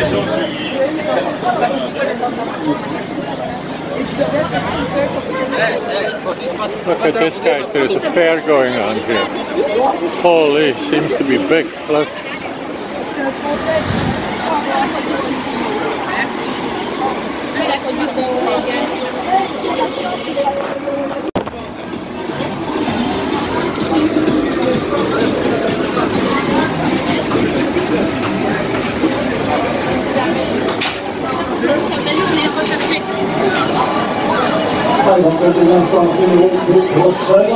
Look at this, guys, there's a fair going on here. Holy, seems to be big. Look. Donc quelques instants de retrait.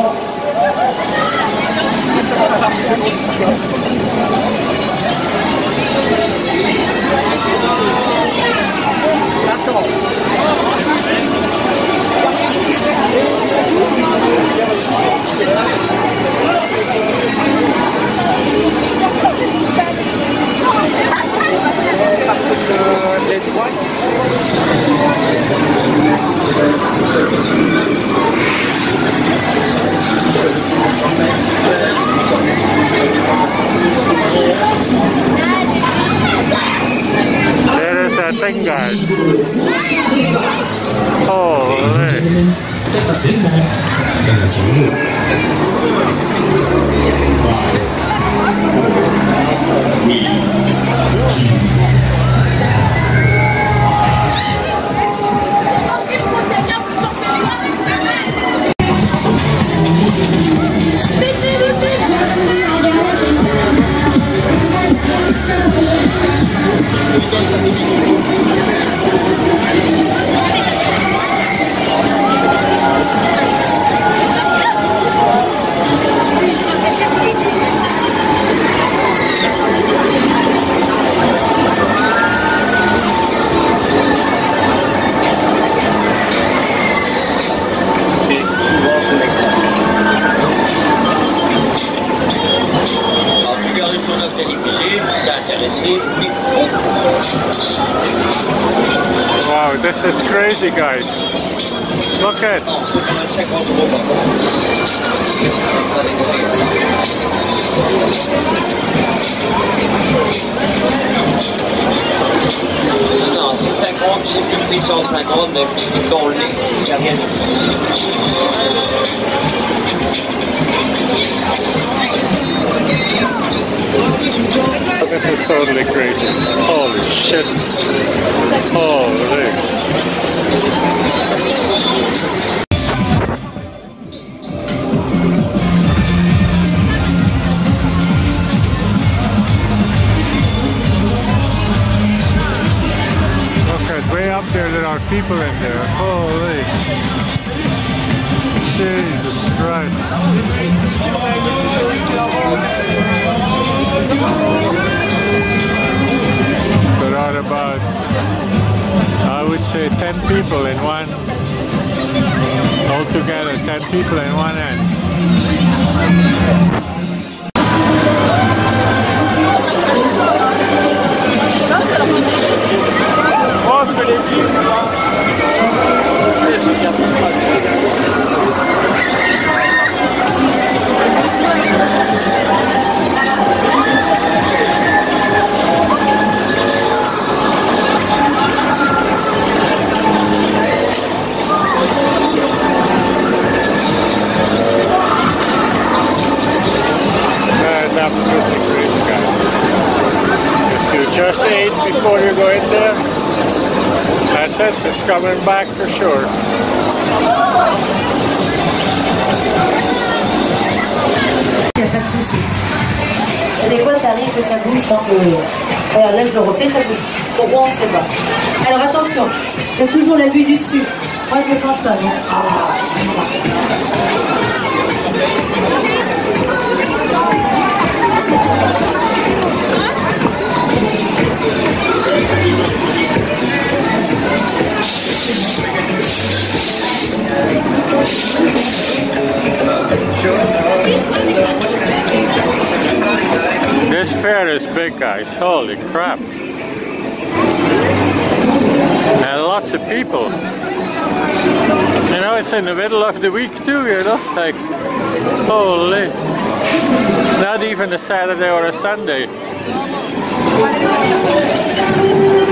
There is that thing, guys. Holy. Wow, this is crazy, guys. Look at. Non, c'est 50, c'est plus 850, mais dans le nez, il n'y a rien. This is totally crazy. Holy shit. Holy. Look at way up there, there are people in there. Holy. Jesus Christ. There are about, I would say, 10 people in one, altogether 10 people in one end. Absolutely crazy, guys. If you just ate before you go in there, that's it, it's coming back for sure. Il n'y a pas de souci. Des fois ça arrive que ça bouge sans que... Regarde, là je le refais, ça bouge. Pourquoi on ne sait pas. Alors attention, il y a toujours la vue du dessus. Moi je ne me penche pas, non. This fair is big, guys. Holy crap. And lots of people. You know, it's in the middle of the week too, you know? Like, holy. It's not even a Saturday or a Sunday.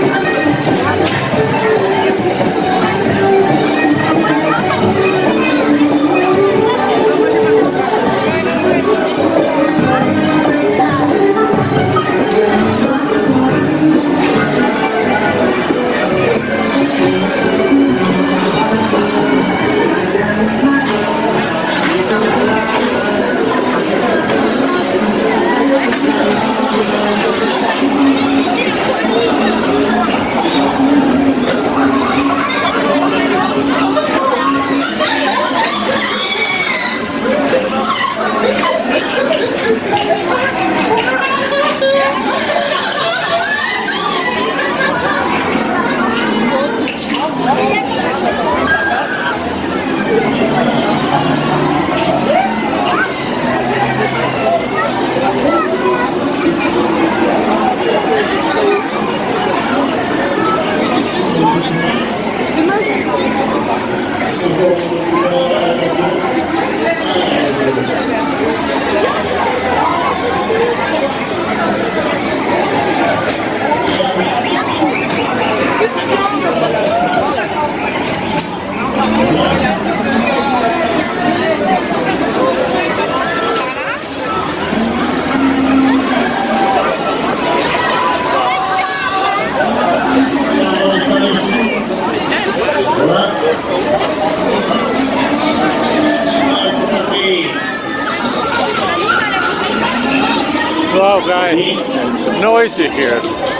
guys. It's noisy here.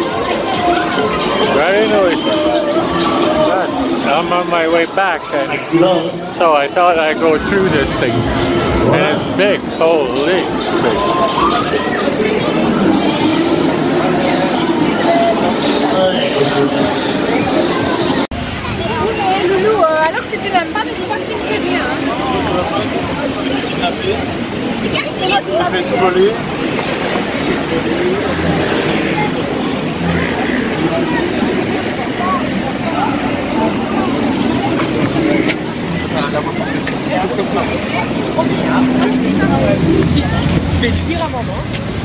Very noisy. But I'm on my way back, and so I thought I'd go through this thing. And it's big. Holy big. Loulou, alors si tu n'aimes pas, ne dis pas que tu me préviens. Ça fait tout voler. Je vais le dire à maman.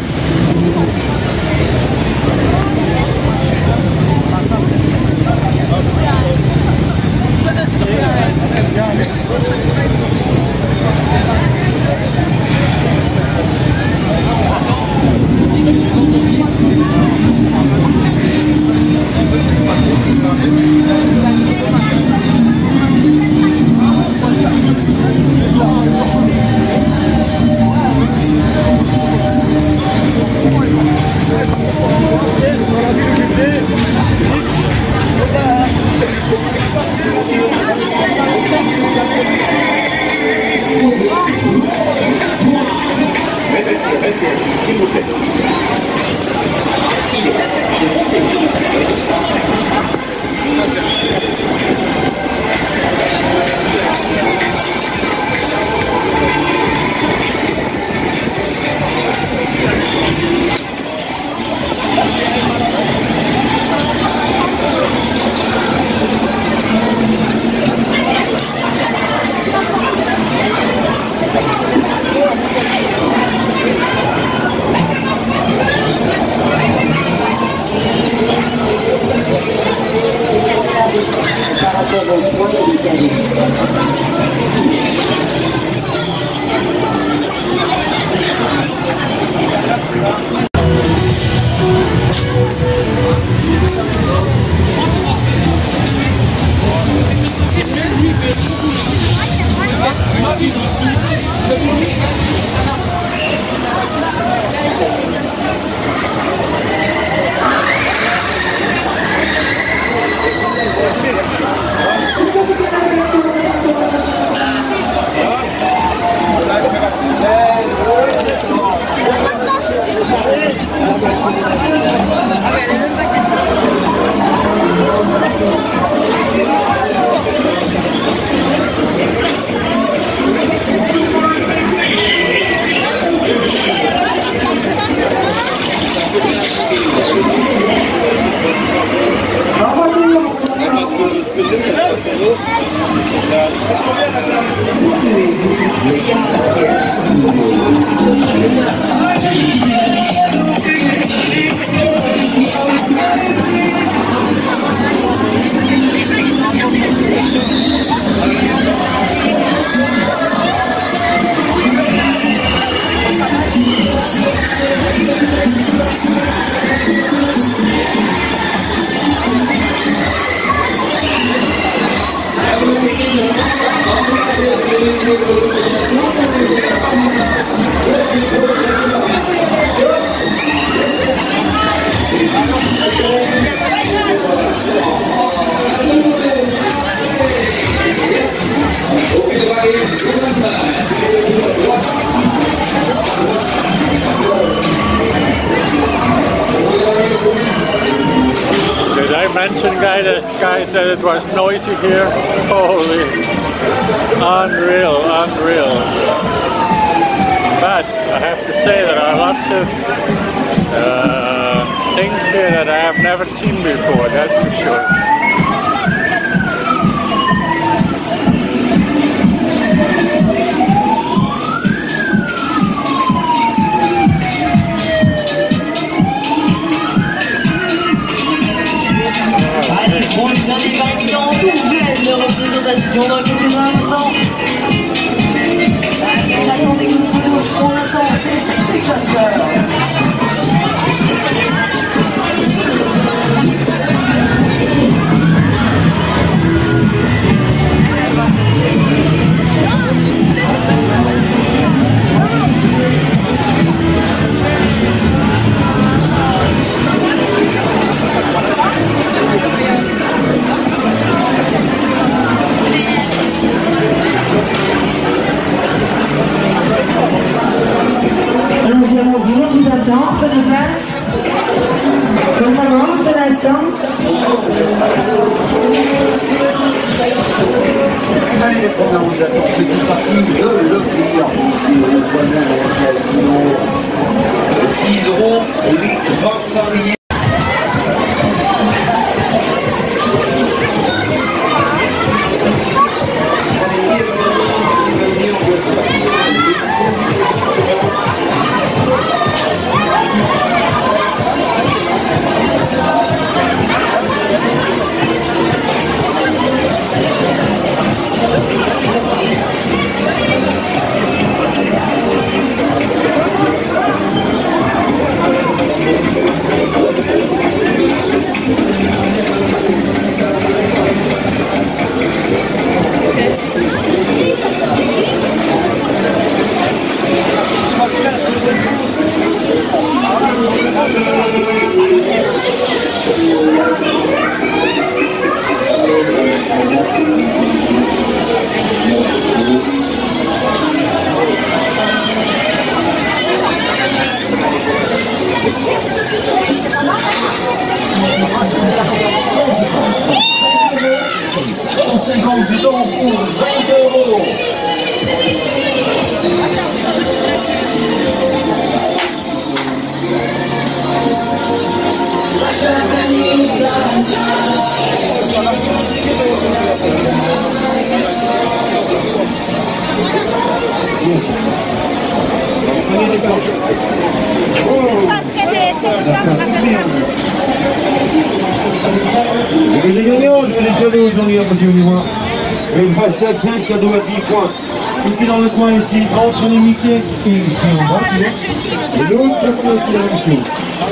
Did I mention, guys, that it was noisy here? Holy, unreal, unreal. But I have to say there are lots of things here that I have never seen before, that's for sure. On est dans les candidats nouvelles de représentation dans quelques instants. On attend des coups pour l'instant, c'est chasseurs. Les gagnants, je vais les cadeaux, ils ont mis un petit mois. Une passée à 15 cadeaux à 10 points. Tout qui est dans le coin ici, entre les Mickey et ici en bas. Et l'autre côté aussi la même chose.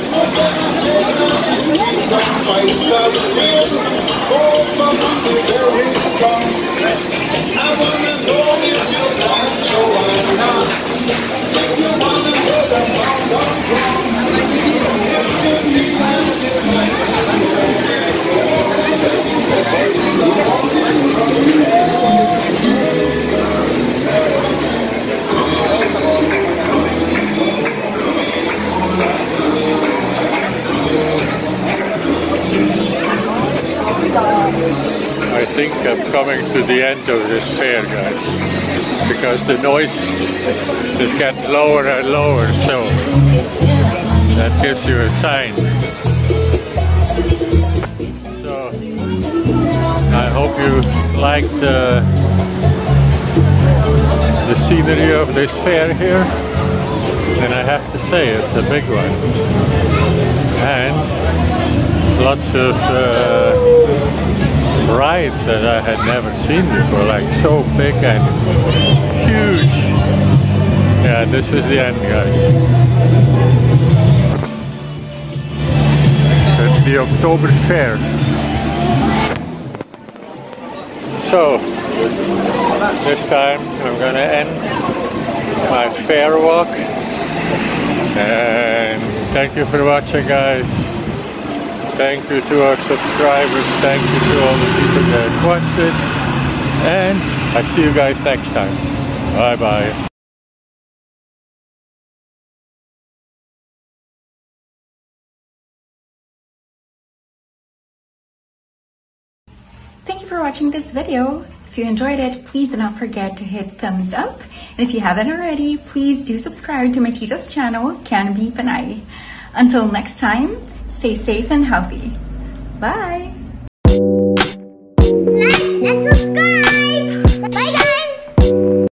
I think I'm coming to the end of this fair, guys, because the noise is getting lower and lower, so that gives you a sign. So I hope you liked the scenery of this fair here, and I have to say it's a big one, and lots of rides that I had never seen before, like so big and huge. Yeah, this is the end, guys. It's the October Fair. So, this time I'm gonna end my fair walk. And thank you for watching, guys. Thank you to our subscribers, thank you to all the people that watch this, and I see you guys next time. Bye bye. Thank you for watching this video. If you enjoyed it, please do not forget to hit thumbs up. And if you haven't already, please do subscribe to my Tito's channel, Canby Panay. Until next time, stay safe and healthy. Bye! Like and subscribe!